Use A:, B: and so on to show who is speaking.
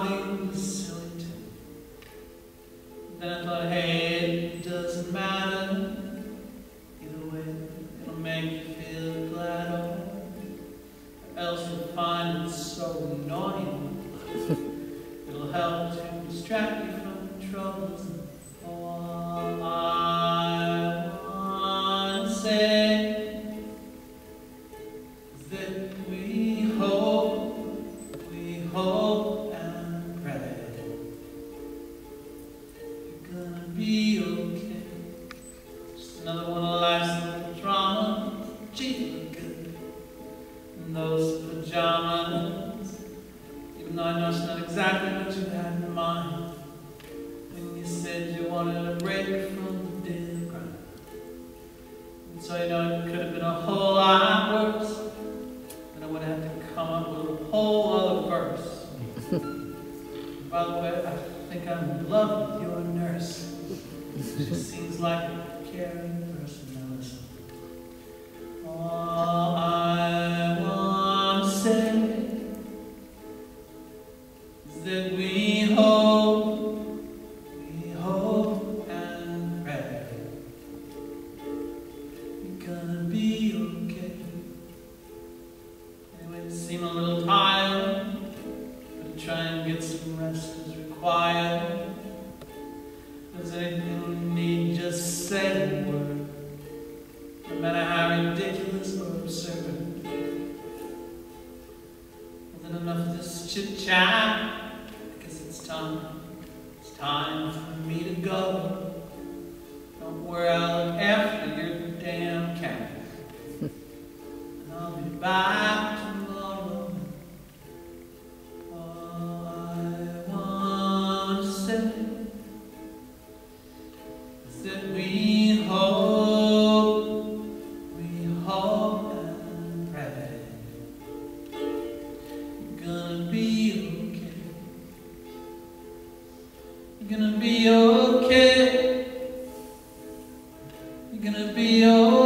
A: humming the silly tune. Then I thought, hey, it doesn't matter. Either way, it'll make you feel glad, or else you'll find it so annoying. It'll help to distract you from troubles. All I want to say is that we hope and pray you're gonna be okay. Just another one of life's little drama. Gee, you look good in those pajamas, even though I know it's not exactly what you had in mind when you said you wanted a break from the daily grind. And so you know it could have been a whole lot worse, and I would have had to come up with a whole other verse. By the way, I think I'm in love with your nurse. She seems like a caring person. Now listen. All I want to say is that we hope and pray you're gonna be okay. Anyway, you seem a little tired, but try and get some rest as required. If there's anything you need, just say the word, no matter how ridiculous or absurd. Well, then enough of this chit-chat. It's time for me to go. Don't worry, I'll look after your damn cat. And I'll be back tomorrow. All I want to say is that we hope and pray you're gonna be okay. You're gonna be okay. You're gonna be okay.